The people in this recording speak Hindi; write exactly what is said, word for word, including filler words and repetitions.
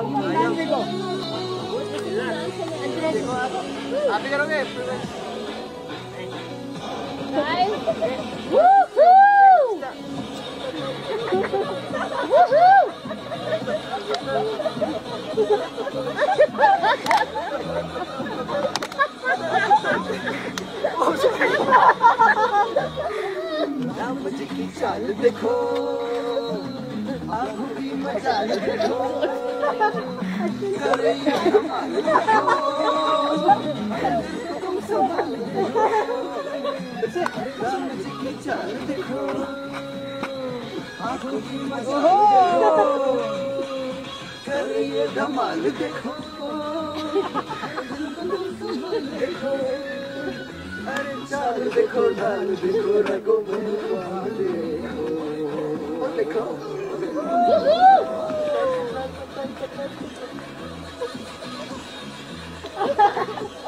आप भी करोगे? मुझे की चाल देखो, आँखों की मचाल देखो, करे ये कमाल देखो, तुम संभाल देखो, मुझे की चाल देखो, आँखों की मचाल देखो, करे ये धमाल देखो, देखो, अरे चाल देखो, ढाल देखो, रगों में देखो, देखो।